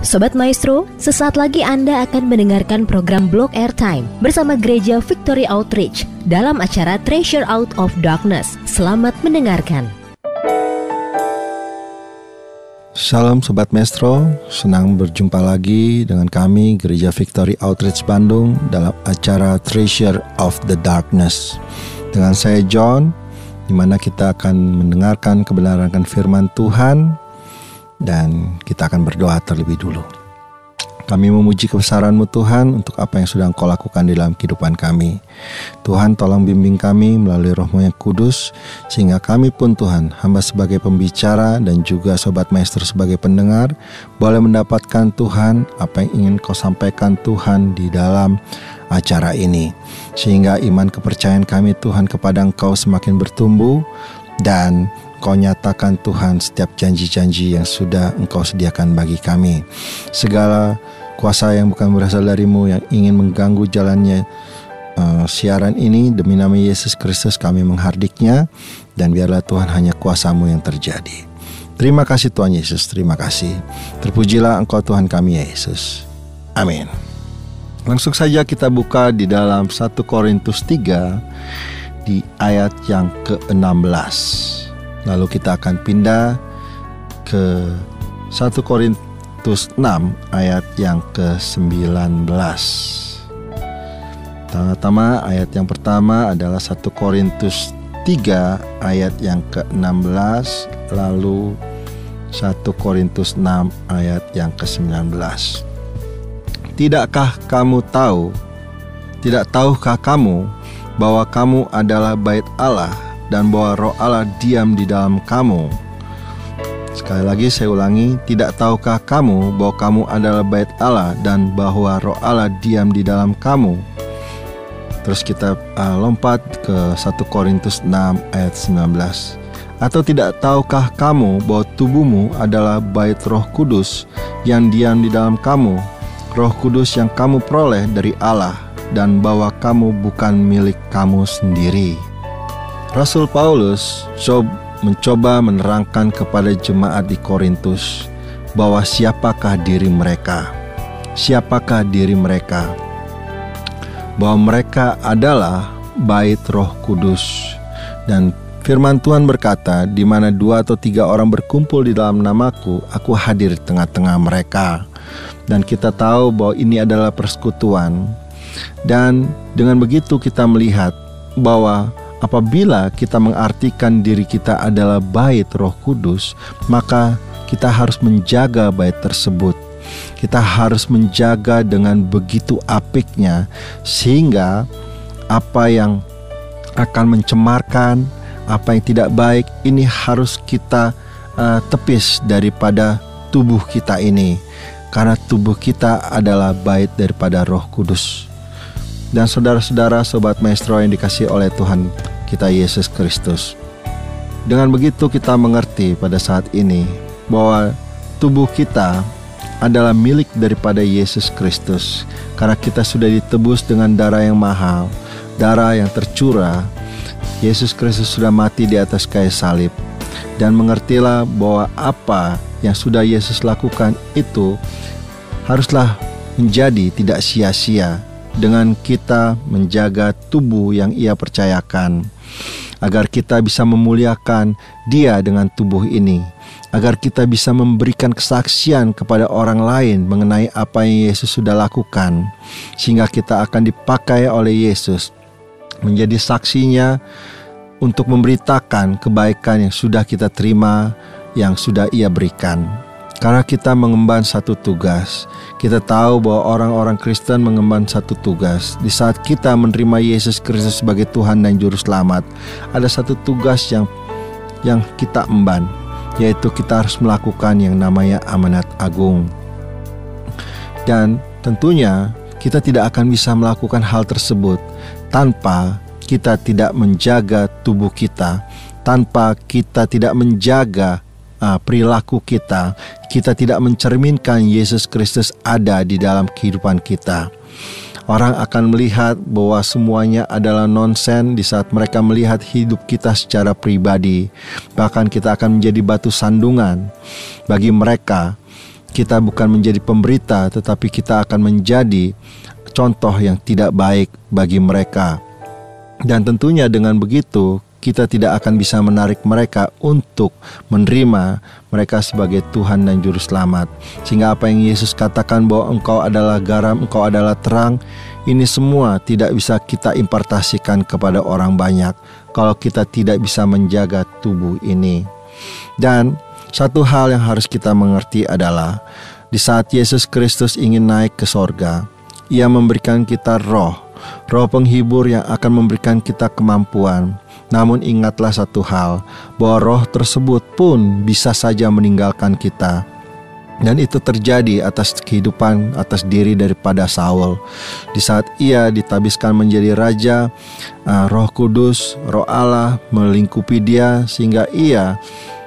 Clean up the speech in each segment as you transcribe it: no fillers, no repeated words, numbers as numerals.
Sobat Maestro, sesaat lagi Anda akan mendengarkan program Blog Airtime bersama Gereja Victory Outreach dalam acara Treasure Out of Darkness. Selamat mendengarkan. Salam Sobat Maestro, senang berjumpa lagi dengan kami Gereja Victory Outreach Bandung dalam acara Treasure of the Darkness. Dengan saya John, di mana kita akan mendengarkan kebenaran firman Tuhan dan kita akan berdoa terlebih dulu. Kami memuji kebesaran-Mu Tuhan untuk apa yang sudah Engkau lakukan di dalam kehidupan kami. Tuhan, tolong bimbing kami melalui Roh-Mu yang kudus, sehingga kami pun Tuhan, hamba sebagai pembicara dan juga Sobat Maestro sebagai pendengar, boleh mendapatkan Tuhan apa yang ingin Kau sampaikan Tuhan di dalam acara ini. Sehingga iman kepercayaan kami Tuhan kepada Engkau semakin bertumbuh dan Kau nyatakan Tuhan setiap janji-janji yang sudah Engkau sediakan bagi kami. Segala kuasa yang bukan berasal dari-Mu yang ingin mengganggu jalannya siaran ini, demi nama Yesus Kristus kami menghardiknya, dan biarlah Tuhan hanya kuasa-Mu yang terjadi. Terima kasih Tuhan Yesus, terima kasih. Terpujilah Engkau Tuhan kami ya Yesus. Amin. Langsung saja kita buka di dalam 1 Korintus 3 di ayat yang ke-16. Lalu kita akan pindah ke 1 Korintus 6 ayat yang ke-19. Tama-tama ayat yang pertama adalah 1 Korintus 3 ayat yang ke-16, lalu 1 Korintus 6 ayat yang ke-19. Tahukah kamu bahwa kamu adalah bait Allah dan bahwa Roh Allah diam di dalam kamu? Sekali lagi saya ulangi, tidak tahukah kamu bahwa kamu adalah bait Allah dan bahwa Roh Allah diam di dalam kamu? Terus kita lompat ke 1 Korintus 6 ayat 19. Atau tidak tahukah kamu bahwa tubuhmu adalah bait Roh Kudus yang diam di dalam kamu, Roh Kudus yang kamu peroleh dari Allah, dan bahwa kamu bukan milik kamu sendiri? Rasul Paulus mencoba menerangkan kepada jemaat di Korintus bahwa siapakah diri mereka. Bahwa mereka adalah bait Roh Kudus. Dan firman Tuhan berkata, di mana 2 atau 3 orang berkumpul di dalam namaku, aku hadir di tengah-tengah mereka. Dan kita tahu bahwa ini adalah persekutuan. Dan dengan begitu kita melihat bahwa apabila kita mengartikan diri kita adalah bait Roh Kudus, maka kita harus menjaga bait tersebut. Kita harus menjaga dengan begitu apiknya, sehingga apa yang akan mencemarkan, apa yang tidak baik, ini harus kita tepis daripada tubuh kita ini. Karena tubuh kita adalah bait daripada Roh Kudus. Dan saudara-saudara, Sobat Maestro yang dikasihi oleh Tuhan kita Yesus Kristus, dengan begitu kita mengerti pada saat ini bahwa tubuh kita adalah milik daripada Yesus Kristus. Karena kita sudah ditebus dengan darah yang mahal, darah yang tercurah. Yesus Kristus sudah mati di atas kayu salib. Dan mengertilah bahwa apa yang sudah Yesus lakukan itu haruslah menjadi tidak sia-sia, dengan kita menjaga tubuh yang Ia percayakan, agar kita bisa memuliakan Dia dengan tubuh ini, agar kita bisa memberikan kesaksian kepada orang lain mengenai apa yang Yesus sudah lakukan, sehingga kita akan dipakai oleh Yesus menjadi saksinya untuk memberitakan kebaikan yang sudah kita terima, yang sudah Ia berikan. Karena kita mengemban satu tugas. Kita tahu bahwa orang-orang Kristen mengemban satu tugas. Di saat kita menerima Yesus Kristus sebagai Tuhan dan Juru Selamat, ada satu tugas yang kita emban, yaitu kita harus melakukan yang namanya amanat agung. Dan tentunya kita tidak akan bisa melakukan hal tersebut tanpa kita tidak menjaga tubuh kita, tanpa kita tidak menjaga perilaku kita tidak mencerminkan Yesus Kristus ada di dalam kehidupan kita. Orang akan melihat bahwa semuanya adalah nonsen di saat mereka melihat hidup kita secara pribadi. Bahkan kita akan menjadi batu sandungan bagi mereka kita bukan menjadi pemberita, tetapi kita akan menjadi contoh yang tidak baik bagi mereka. Dan tentunya dengan begitu kita tidak akan bisa menarik mereka untuk menerima mereka sebagai Tuhan dan Juru Selamat. Sehingga apa yang Yesus katakan bahwa engkau adalah garam, engkau adalah terang, ini semua tidak bisa kita impartasikan kepada orang banyak kalau kita tidak bisa menjaga tubuh ini. Dan satu hal yang harus kita mengerti adalah di saat Yesus Kristus ingin naik ke sorga, Ia memberikan kita roh penghibur yang akan memberikan kita kemampuan. Namun ingatlah satu hal, bahwa roh tersebut pun bisa saja meninggalkan kita. Dan itu terjadi atas kehidupan, atas diri daripada Saul. Di saat ia ditabiskan menjadi raja, Roh Kudus, Roh Allah melingkupi dia sehingga ia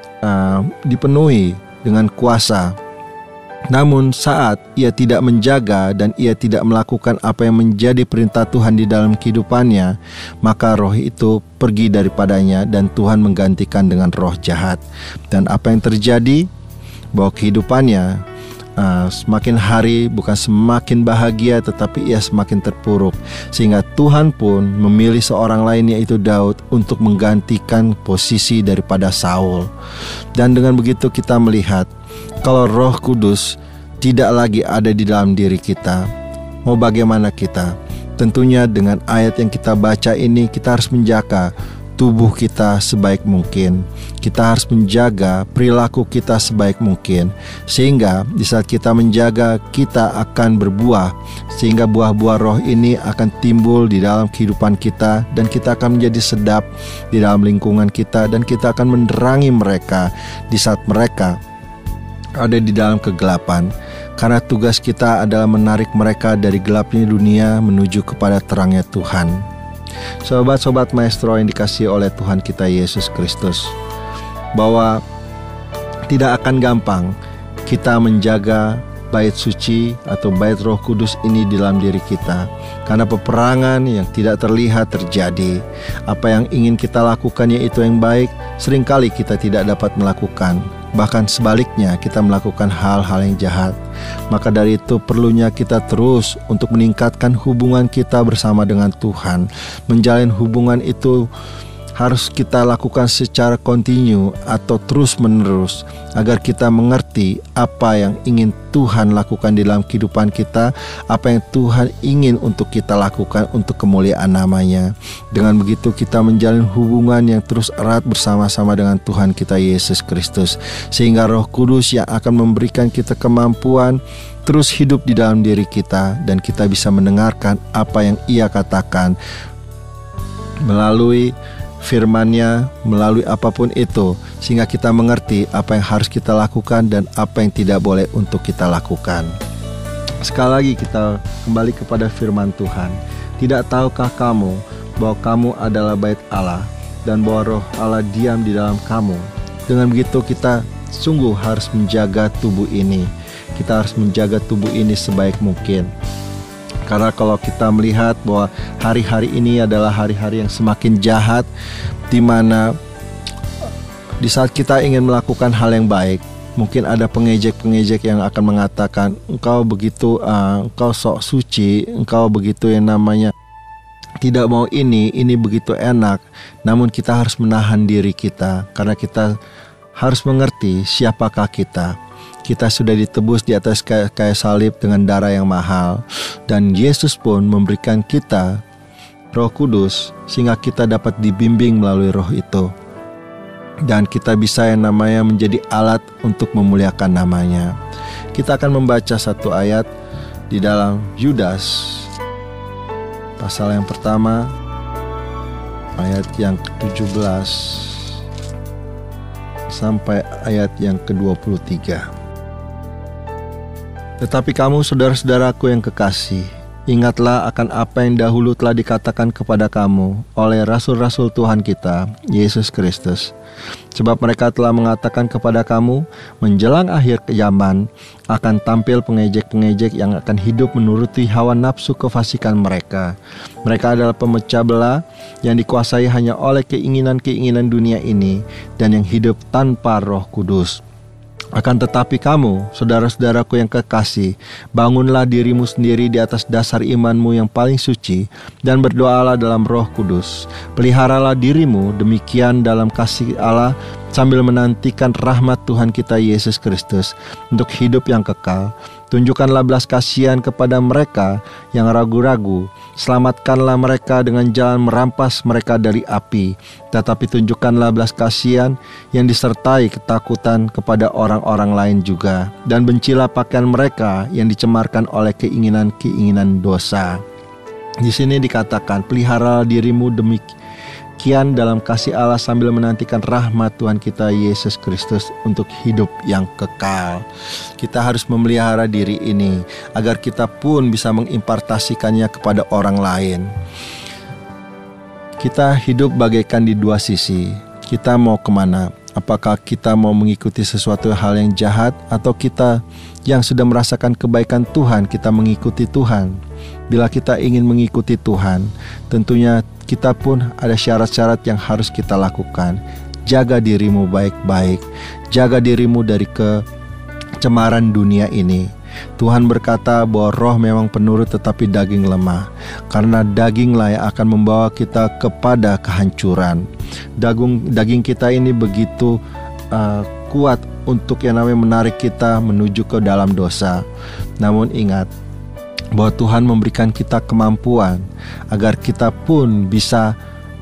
dipenuhi dengan kuasa. Namun saat ia tidak menjaga dan ia tidak melakukan apa yang menjadi perintah Tuhan di dalam kehidupannya, maka roh itu pergi daripadanya dan Tuhan menggantikan dengan roh jahat. Dan apa yang terjadi? Bahwa kehidupannya semakin hari bukan semakin bahagia, tetapi ia semakin terpuruk. Sehingga Tuhan pun memilih seorang lain, yaitu Daud, untuk menggantikan posisi daripada Saul. Dan dengan begitu kita melihat kalau Roh Kudus tidak lagi ada di dalam diri kita, mau bagaimana kita? Tentunya dengan ayat yang kita baca ini, kita harus menjaga tubuh kita sebaik mungkin. Kita harus menjaga perilaku kita sebaik mungkin, sehingga di saat kita menjaga, kita akan berbuah, sehingga buah-buah roh ini akan timbul di dalam kehidupan kita, dan kita akan menjadi sedap di dalam lingkungan kita, dan kita akan menerangi mereka di saat mereka ada di dalam kegelapan. Karena tugas kita adalah menarik mereka dari gelapnya dunia menuju kepada terangnya Tuhan. Sobat-sobat maestro yang dikasihi oleh Tuhan kita Yesus Kristus, bahwa tidak akan gampang kita menjaga bait suci atau bait Roh Kudus ini di dalam diri kita, karena peperangan yang tidak terlihat terjadi. Apa yang ingin kita lakukan yaitu yang baik, seringkali kita tidak dapat melakukan. Bahkan sebaliknya, kita melakukan hal-hal yang jahat. Maka dari itu perlunya kita terus untuk meningkatkan hubungan kita bersama dengan Tuhan. Menjalin hubungan itu harus kita lakukan secara kontinu atau terus menerus, agar kita mengerti apa yang ingin Tuhan lakukan di dalam kehidupan kita, apa yang Tuhan ingin untuk kita lakukan untuk kemuliaan namanya. Dengan begitu kita menjalin hubungan yang terus erat bersama-sama dengan Tuhan kita Yesus Kristus, sehingga Roh Kudus yang akan memberikan kita kemampuan terus hidup di dalam diri kita, dan kita bisa mendengarkan apa yang Ia katakan melalui firman-Nya, melalui apapun itu, sehingga kita mengerti apa yang harus kita lakukan dan apa yang tidak boleh untuk kita lakukan. Sekali lagi kita kembali kepada firman Tuhan. Tidak tahukah kamu bahwa kamu adalah bait Allah, dan bahwa Roh Allah diam di dalam kamu? Dengan begitu kita sungguh harus menjaga tubuh ini. Kita harus menjaga tubuh ini sebaik mungkin. Karena kalau kita melihat bahwa hari-hari ini adalah hari-hari yang semakin jahat, di mana di saat kita ingin melakukan hal yang baik, mungkin ada pengejek-pengejek yang akan mengatakan, engkau begitu, engkau sok suci, engkau begitu yang namanya tidak mau ini begitu enak. Namun kita harus menahan diri kita, karena kita harus mengerti siapakah kita. Kita sudah ditebus di atas kayu salib dengan darah yang mahal, dan Yesus pun memberikan kita Roh Kudus sehingga kita dapat dibimbing melalui roh itu, dan kita bisa yang namanya menjadi alat untuk memuliakan namanya. Kita akan membaca satu ayat di dalam Yudas pasal yang pertama, ayat yang ke-17 sampai ayat yang ke-23. Tetapi kamu saudara-saudaraku yang kekasih, ingatlah akan apa yang dahulu telah dikatakan kepada kamu oleh rasul-rasul Tuhan kita, Yesus Kristus. Sebab mereka telah mengatakan kepada kamu, menjelang akhir zaman akan tampil pengejek-pengejek yang akan hidup menuruti hawa nafsu kefasikan mereka. Mereka adalah pemecah belah yang dikuasai hanya oleh keinginan-keinginan dunia ini, dan yang hidup tanpa Roh Kudus. Akan tetapi kamu, saudara-saudaraku yang kekasih, bangunlah dirimu sendiri di atas dasar imanmu yang paling suci, dan berdoalah dalam Roh Kudus. Peliharalah dirimu demikian dalam kasih Allah, sambil menantikan rahmat Tuhan kita Yesus Kristus untuk hidup yang kekal. Tunjukkanlah belas kasihan kepada mereka yang ragu-ragu. Selamatkanlah mereka dengan jalan merampas mereka dari api. Tetapi tunjukkanlah belas kasihan yang disertai ketakutan kepada orang-orang lain juga. Dan bencilah pakaian mereka yang dicemarkan oleh keinginan-keinginan dosa. Di sini dikatakan, pelihara dirimu demikian dalam kasih Allah sambil menantikan rahmat Tuhan kita Yesus Kristus untuk hidup yang kekal. Kita harus memelihara diri ini agar kita pun bisa mengimpartasikannya kepada orang lain. Kita hidup bagaikan di dua sisi. Kita mau kemana? Apakah kita mau mengikuti sesuatu hal yang jahat, atau kita yang sudah merasakan kebaikan Tuhan, kita mengikuti Tuhan? Bila kita ingin mengikuti Tuhan, tentunya kita pun ada syarat-syarat yang harus kita lakukan. Jaga dirimu baik-baik. Jaga dirimu dari kecemaran dunia ini. Tuhan berkata bahwa roh memang penurut tetapi daging lemah. Karena daginglah yang akan membawa kita kepada kehancuran. Daging kita ini begitu kuat untuk yang namanya menarik kita menuju ke dalam dosa. Namun ingat bahwa Tuhan memberikan kita kemampuan agar kita pun bisa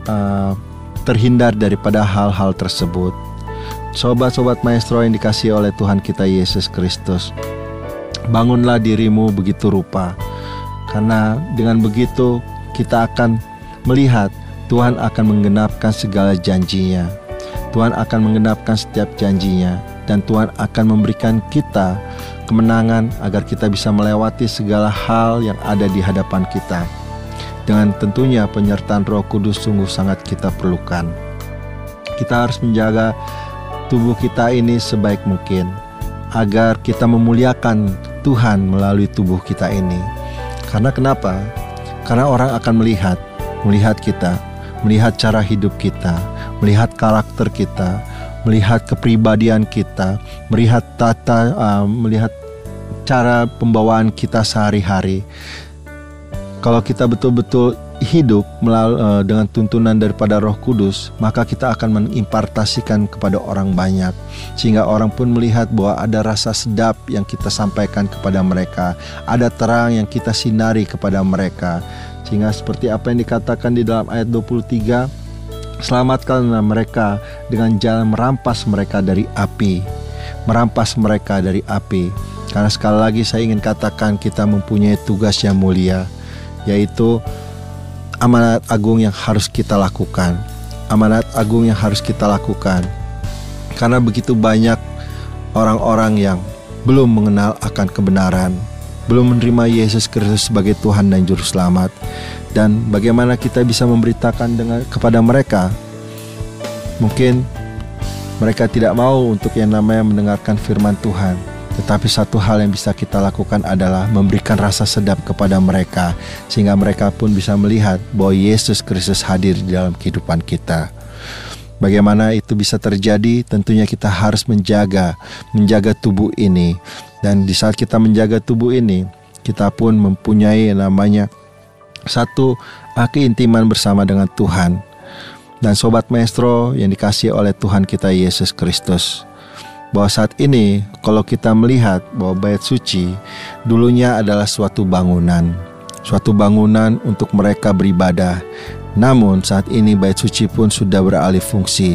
terhindar daripada hal-hal tersebut. Sobat-sobat maestro yang dikasihi oleh Tuhan kita Yesus Kristus, bangunlah dirimu begitu rupa, karena dengan begitu kita akan melihat Tuhan akan menggenapkan segala janjinya. Tuhan akan menggenapkan setiap janjinya, dan Tuhan akan memberikan kita kemenangan agar kita bisa melewati segala hal yang ada di hadapan kita. Dengan tentunya penyertaan Roh Kudus sungguh sangat kita perlukan. Kita harus menjaga tubuh kita ini sebaik mungkin agar kita memuliakan Tuhan melalui tubuh kita ini. Karena kenapa? Karena orang akan melihat kita, melihat cara hidup kita, melihat karakter kita, melihat kepribadian kita, melihat melihat cara pembawaan kita sehari-hari. Kalau kita betul-betul hidup dengan tuntunan daripada Roh Kudus, maka kita akan mengimpartasikan kepada orang banyak, sehingga orang pun melihat bahwa ada rasa sedap yang kita sampaikan kepada mereka, ada terang yang kita sinari kepada mereka. Sehingga seperti apa yang dikatakan di dalam ayat 23, selamatkanlah mereka dengan jalan merampas mereka dari api. Merampas mereka dari api. Karena sekali lagi saya ingin katakan, kita mempunyai tugas yang mulia, yaitu amanat agung yang harus kita lakukan. Amanat agung yang harus kita lakukan. Karena begitu banyak orang-orang yang belum mengenal akan kebenaran, belum menerima Yesus Kristus sebagai Tuhan dan Juru Selamat. Dan bagaimana kita bisa memberitakan kepada mereka? Mungkin mereka tidak mau untuk yang namanya mendengarkan firman Tuhan. Tetapi satu hal yang bisa kita lakukan adalah memberikan rasa sedap kepada mereka, sehingga mereka pun bisa melihat bahwa Yesus Kristus hadir di dalam kehidupan kita. Bagaimana itu bisa terjadi? Tentunya kita harus menjaga tubuh ini. Dan di saat kita menjaga tubuh ini, kita pun mempunyai yang namanya satu keintiman bersama dengan Tuhan. Dan sobat maestro yang dikasihi oleh Tuhan kita Yesus Kristus, bahwa saat ini kalau kita melihat bahwa bait suci dulunya adalah suatu bangunan untuk mereka beribadah. Namun saat ini bait suci pun sudah beralih fungsi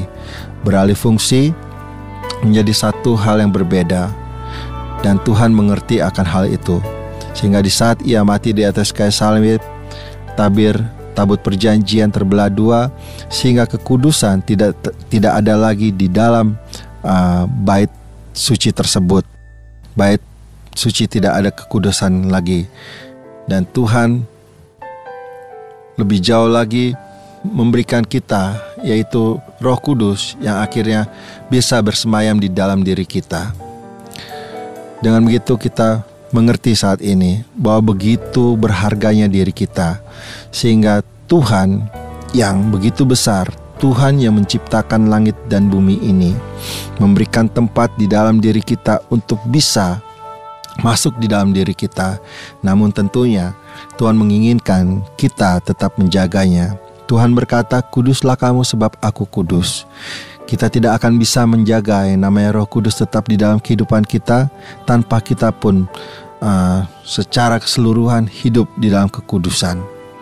menjadi satu hal yang berbeda, dan Tuhan mengerti akan hal itu. Sehingga di saat ia mati di atas kayu salib, tabut perjanjian terbelah dua, sehingga kekudusan tidak ada lagi di dalam bait suci tersebut. Bait suci tidak ada kekudusan lagi. Dan Tuhan lebih jauh lagi memberikan kita, yaitu Roh Kudus yang akhirnya bisa bersemayam di dalam diri kita. Dengan begitu kita mengerti saat ini bahwa begitu berharganya diri kita, sehingga Tuhan yang begitu besar, Tuhan yang menciptakan langit dan bumi ini, memberikan tempat di dalam diri kita untuk bisa masuk di dalam diri kita. Namun tentunya Tuhan menginginkan kita tetap menjaganya. Tuhan berkata, "Kuduslah kamu sebab aku kudus." Kita tidak akan bisa menjaga yang namanya Roh Kudus tetap di dalam kehidupan kita tanpa kita pun secara keseluruhan hidup di dalam kekudusan,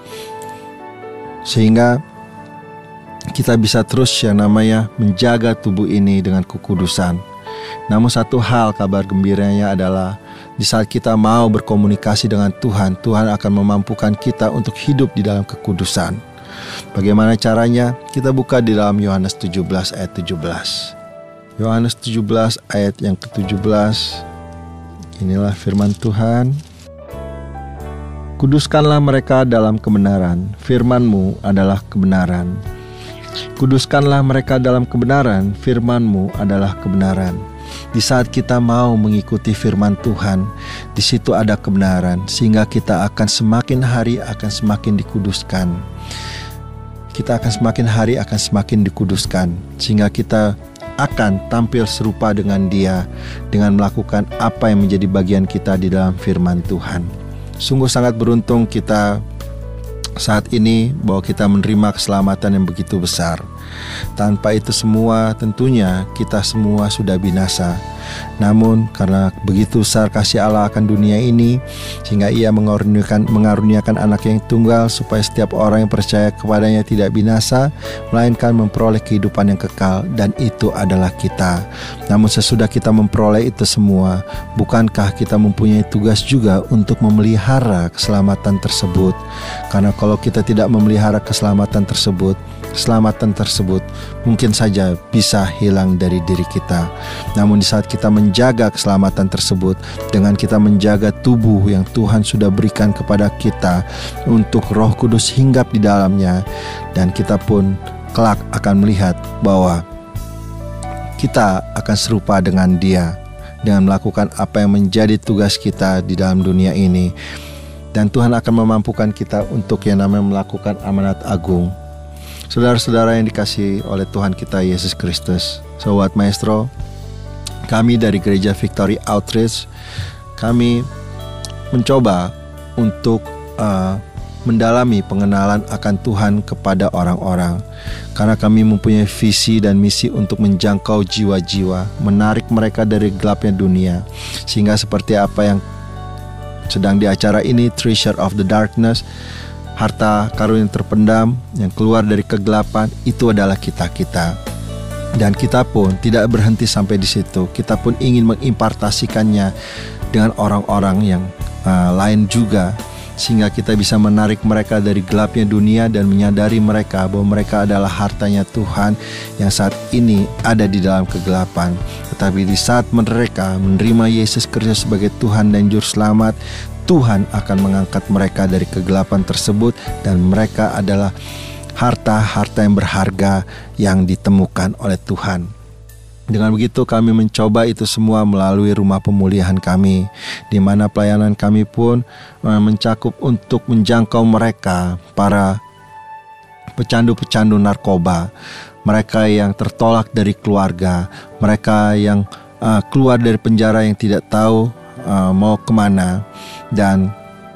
sehingga kita bisa terus yang namanya menjaga tubuh ini dengan kekudusan. Namun satu hal kabar gembiranya adalah di saat kita mau berkomunikasi dengan Tuhan, Tuhan akan memampukan kita untuk hidup di dalam kekudusan. Bagaimana caranya? Kita buka di dalam Yohanes 17 ayat 17. Yohanes 17 ayat yang ke-17. Inilah firman Tuhan. "Kuduskanlah mereka dalam kebenaran, firman-Mu adalah kebenaran. Kuduskanlah mereka dalam kebenaran, firman-Mu adalah kebenaran." Di saat kita mau mengikuti firman Tuhan, di situ ada kebenaran, sehingga kita akan semakin hari akan semakin dikuduskan. Kita akan semakin hari akan semakin dikuduskan, sehingga kita akan tampil serupa dengan Dia dengan melakukan apa yang menjadi bagian kita di dalam firman Tuhan. Sungguh sangat beruntung kita saat ini bahwa kita menerima keselamatan yang begitu besar. Tanpa itu semua tentunya kita semua sudah binasa. Namun karena begitu besar kasih Allah akan dunia ini, sehingga Ia mengaruniakan anak yang tunggal supaya setiap orang yang percaya kepadanya tidak binasa, melainkan memperoleh kehidupan yang kekal, dan itu adalah kita. Namun sesudah kita memperoleh itu semua, bukankah kita mempunyai tugas juga untuk memelihara keselamatan tersebut? Karena kalau kita tidak memelihara keselamatan tersebut mungkin saja bisa hilang dari diri kita. Namun di saat kita menjaga keselamatan tersebut dengan kita menjaga tubuh yang Tuhan sudah berikan kepada kita untuk Roh Kudus hinggap di dalamnya, dan kita pun kelak akan melihat bahwa kita akan serupa dengan Dia dengan melakukan apa yang menjadi tugas kita di dalam dunia ini, dan Tuhan akan memampukan kita untuk yang namanya melakukan amanat agung. Saudara-saudara yang dikasihi oleh Tuhan kita Yesus Kristus, Sobat Maestro, kami dari Gereja Victory Outreach, kami mencoba untuk mendalami pengenalan akan Tuhan kepada orang-orang, karena kami mempunyai visi dan misi untuk menjangkau jiwa-jiwa, menarik mereka dari gelapnya dunia, sehingga seperti apa yang sedang di acara ini, Treasure of the Darkness, harta karun yang terpendam, yang keluar dari kegelapan, itu adalah kita-kita. Dan kita pun tidak berhenti sampai di situ. Kita pun ingin mengimpartasikannya dengan orang-orang yang lain juga, sehingga kita bisa menarik mereka dari gelapnya dunia dan menyadari mereka bahwa mereka adalah hartanya Tuhan yang saat ini ada di dalam kegelapan. Tetapi di saat mereka menerima Yesus Kristus sebagai Tuhan dan Juru Selamat, Tuhan akan mengangkat mereka dari kegelapan tersebut, dan mereka adalah harta-harta yang berharga yang ditemukan oleh Tuhan. Dengan begitu kami mencoba itu semua melalui rumah pemulihan kami, di mana pelayanan kami pun mencakup untuk menjangkau mereka, para pecandu-pecandu narkoba, mereka yang tertolak dari keluarga, mereka yang keluar dari penjara yang tidak tahu mau kemana, dan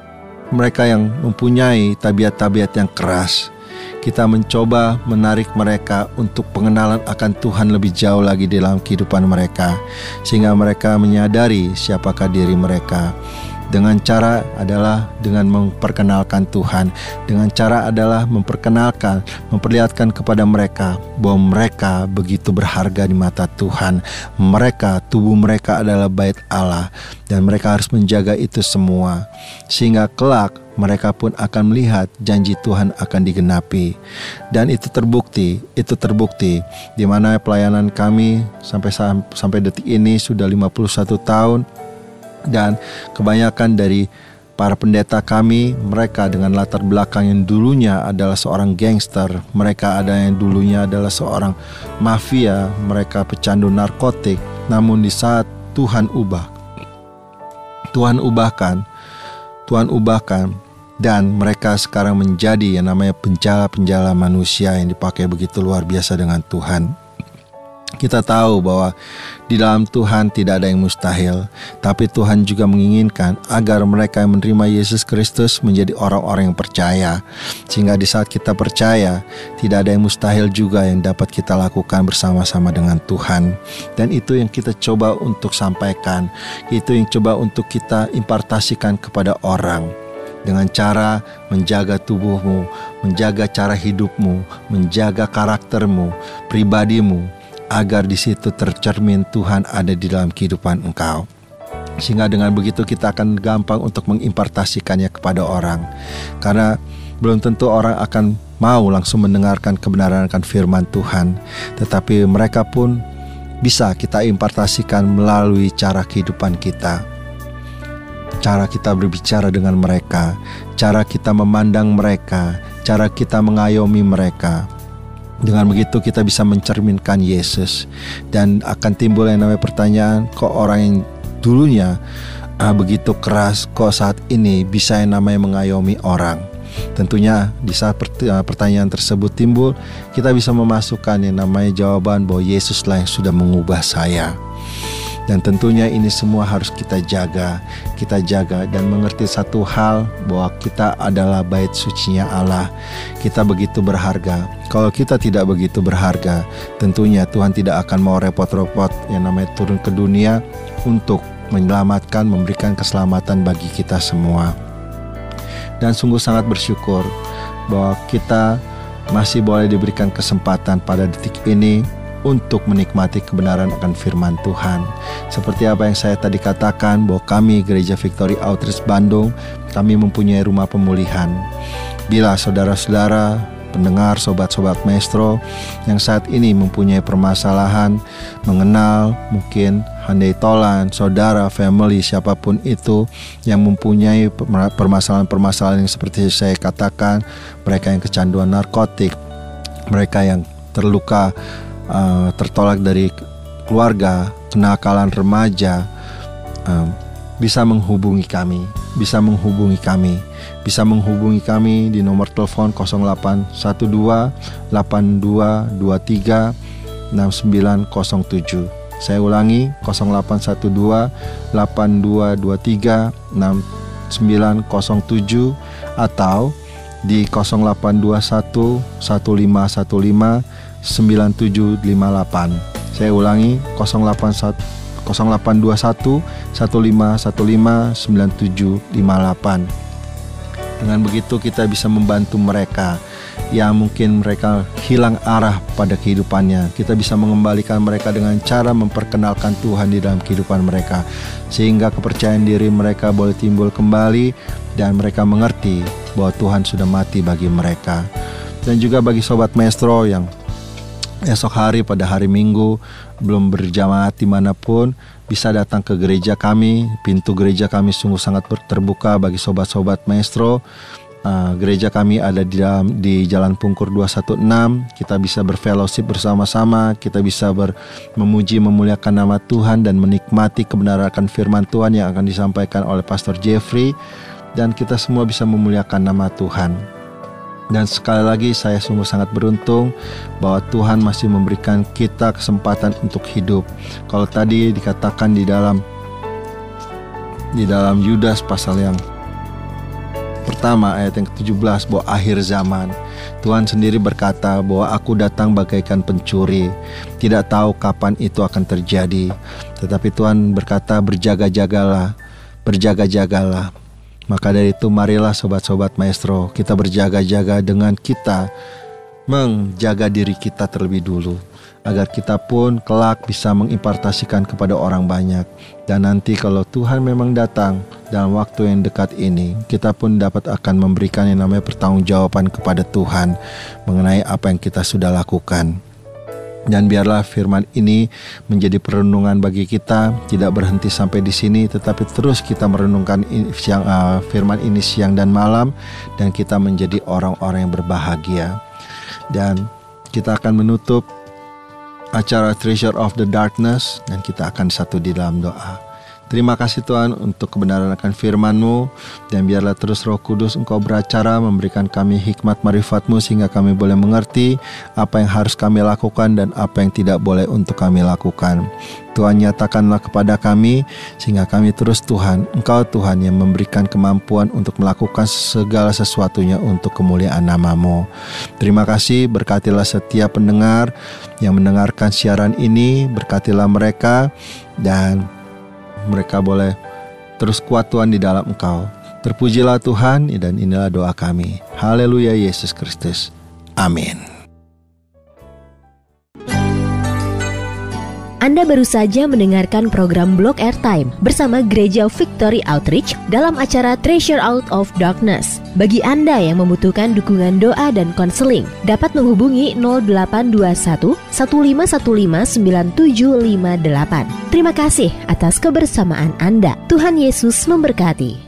mereka yang mempunyai tabiat-tabiat yang keras. Kita mencoba menarik mereka untuk pengenalan akan Tuhan lebih jauh lagi dalam kehidupan mereka, sehingga mereka menyadari siapakah diri mereka. Dengan cara adalah dengan memperkenalkan Tuhan. Dengan cara adalah memperlihatkan kepada mereka bahwa mereka begitu berharga di mata Tuhan. Tubuh mereka adalah bait Allah, dan mereka harus menjaga itu semua, sehingga kelak mereka pun akan melihat janji Tuhan akan digenapi. Dan itu terbukti di mana pelayanan kami sampai detik ini sudah 51 tahun. Dan kebanyakan dari para pendeta kami, mereka dengan latar belakang yang dulunya adalah seorang gangster, mereka ada yang dulunya adalah seorang mafia, mereka pecandu narkotik. Namun di saat Tuhan ubahkan Dan mereka sekarang menjadi yang namanya penjala-penjala manusia yang dipakai begitu luar biasa dengan Tuhan. Kita tahu bahwa di dalam Tuhan tidak ada yang mustahil, tapi Tuhan juga menginginkan agar mereka yang menerima Yesus Kristus menjadi orang-orang yang percaya. Sehingga di saat kita percaya, tidak ada yang mustahil juga yang dapat kita lakukan bersama-sama dengan Tuhan. Dan itu yang kita coba untuk sampaikan, itu yang coba untuk kita impartasikan kepada orang. Dengan cara menjaga tubuhmu, menjaga cara hidupmu, menjaga karaktermu, pribadimu, agar di situ tercermin Tuhan ada di dalam kehidupan engkau. Sehingga dengan begitu kita akan gampang untuk mengimpartasikannya kepada orang. Karena belum tentu orang akan mau langsung mendengarkan kebenaran akan firman Tuhan, tetapi mereka pun bisa kita impartasikan melalui cara kehidupan kita. Cara kita berbicara dengan mereka, cara kita memandang mereka, cara kita mengayomi mereka. Dengan begitu kita bisa mencerminkan Yesus. Dan akan timbul yang namanya pertanyaan, kok orang yang dulunya begitu keras, kok saat ini bisa yang namanya mengayomi orang? Tentunya di saat pertanyaan tersebut timbul, kita bisa memasukkan yang namanya jawaban bahwa Yesuslah yang sudah mengubah saya. Dan tentunya ini semua harus kita jaga dan mengerti satu hal, bahwa kita adalah bait sucinya Allah. Kita begitu berharga. Kalau kita tidak begitu berharga, tentunya Tuhan tidak akan mau repot-repot yang namanya turun ke dunia untuk menyelamatkan, memberikan keselamatan bagi kita semua. Dan sungguh sangat bersyukur bahwa kita masih boleh diberikan kesempatan pada detik ini untuk menikmati kebenaran akan firman Tuhan. Seperti apa yang saya tadi katakan, bahwa kami Gereja Victory Outreach Bandung, kami mempunyai rumah pemulihan. Bila saudara-saudara, pendengar, sobat-sobat Maestro yang saat ini mempunyai permasalahan, mengenal mungkin handai tolan, saudara, family, siapapun itu yang mempunyai permasalahan-permasalahan yang seperti saya katakan, mereka yang kecanduan narkotik, mereka yang terluka, tertolak dari keluarga, kenakalan remaja, bisa menghubungi kami di nomor telepon 0812 8223 6907. Saya ulangi, 0812 8223 6907 atau di 0821 1515 9758. Saya ulangi, 0821 1515 9758. Dengan begitu kita bisa membantu mereka yang mungkin mereka hilang arah pada kehidupannya. Kita bisa mengembalikan mereka dengan cara memperkenalkan Tuhan di dalam kehidupan mereka, sehingga kepercayaan diri mereka boleh timbul kembali dan mereka mengerti bahwa Tuhan sudah mati bagi mereka. Dan juga bagi sobat Maestro yang esok hari pada hari Minggu belum berjamaah dimanapun, bisa datang ke gereja kami. Pintu gereja kami sungguh sangat terbuka bagi sobat-sobat Maestro. Gereja kami ada di Jalan Pungkur 216. Kita bisa berfellowship bersama-sama, kita bisa memuji memuliakan nama Tuhan dan menikmati kebenaran akan firman Tuhan yang akan disampaikan oleh Pastor Jeffrey, dan kita semua bisa memuliakan nama Tuhan. Dan sekali lagi saya sungguh sangat beruntung bahwa Tuhan masih memberikan kita kesempatan untuk hidup. Kalau tadi dikatakan di dalam Yudas pasal yang pertama ayat yang ke-17 bahwa akhir zaman, Tuhan sendiri berkata bahwa aku datang bagaikan pencuri, tidak tahu kapan itu akan terjadi. Tetapi Tuhan berkata berjaga-jagalah. Maka dari itu marilah sobat-sobat Maestro, kita berjaga-jaga dengan kita menjaga diri kita terlebih dulu, agar kita pun kelak bisa mengimpartasikan kepada orang banyak. Dan nanti kalau Tuhan memang datang dalam waktu yang dekat ini, kita pun dapat akan memberikan yang namanya pertanggungjawaban kepada Tuhan mengenai apa yang kita sudah lakukan. Dan biarlah firman ini menjadi perenungan bagi kita, tidak berhenti sampai di sini, tetapi terus kita merenungkan firman ini siang dan malam, dan kita menjadi orang-orang yang berbahagia. Dan kita akan menutup acara Treasure of the Darkness, dan kita akan satu di dalam doa. Terima kasih Tuhan untuk kebenaran akan firman-Mu, dan biarlah terus Roh Kudus Engkau beracara memberikan kami hikmat marifat-Mu sehingga kami boleh mengerti apa yang harus kami lakukan dan apa yang tidak boleh untuk kami lakukan. Tuhan, nyatakanlah kepada kami sehingga kami terus Tuhan, Engkau Tuhan yang memberikan kemampuan untuk melakukan segala sesuatunya untuk kemuliaan nama-Mu. Terima kasih, berkatilah setiap pendengar yang mendengarkan siaran ini, berkatilah mereka dan mereka boleh terus kuat Tuhan di dalam Engkau. Terpujilah Tuhan, dan inilah doa kami. Haleluya Yesus Kristus. Amin. Anda baru saja mendengarkan program Blog Airtime bersama Gereja Victory Outreach dalam acara Treasure Out of Darkness. Bagi Anda yang membutuhkan dukungan doa dan konseling, dapat menghubungi 0821 1515 9758. Terima kasih atas kebersamaan Anda. Tuhan Yesus memberkati.